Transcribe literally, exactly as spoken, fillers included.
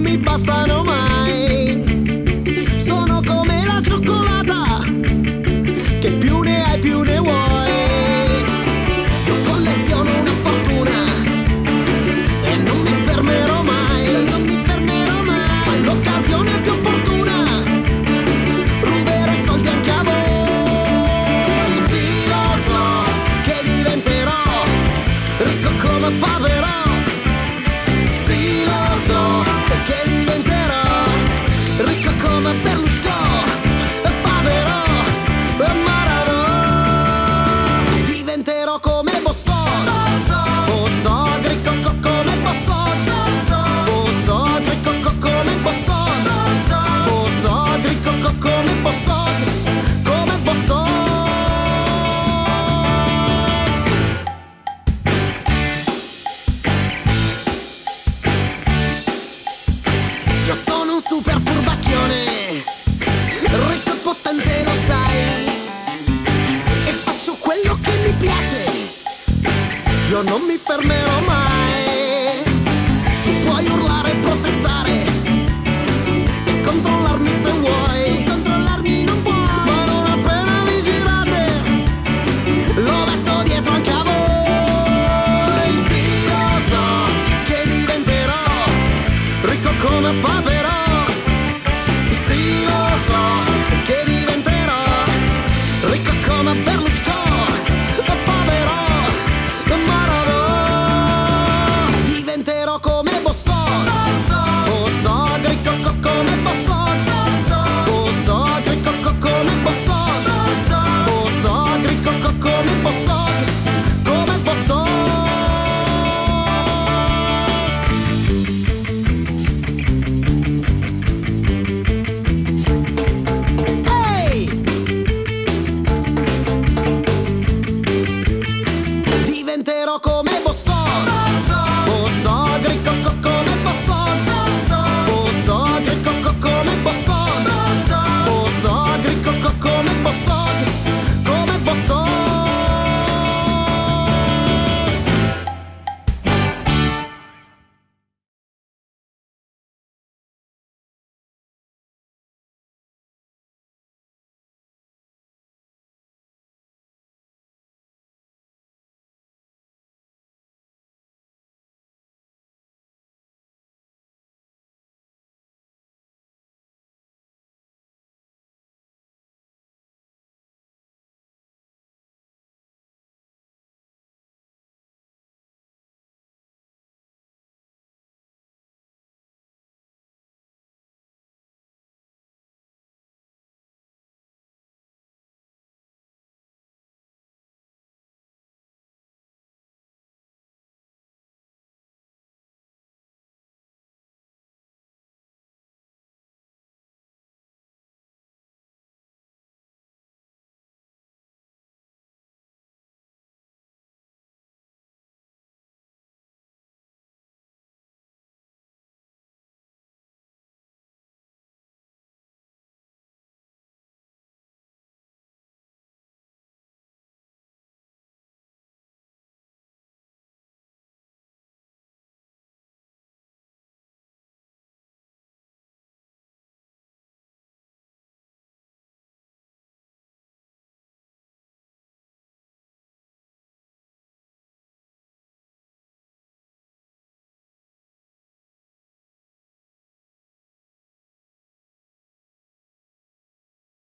mi bastano mai. Sono come la cioccolata, che più ne hai più ne vuoi. Io colleziono una fortuna e non mi fermerò mai, non mi fermerò mai. Ma l'occasione più opportuna ruberò i soldi anche a voi. Sì, lo so che diventerò ricco come Paverò. Sì, lo so che diventerò ricco come Berlusconi, Paverò e Maradona. Diventerò come Bosson, Bosson, ricco co- come Bosson, Bosson, ricco co- come Bosson, Bosson, ricco co- come Bosson, come Bosson. Io sono un super furbacchione, ricco e potente, lo sai, e faccio quello che mi piace. Io non mi fermerò mai. Tu puoi urlare e protestare e controllarmi se vuoi.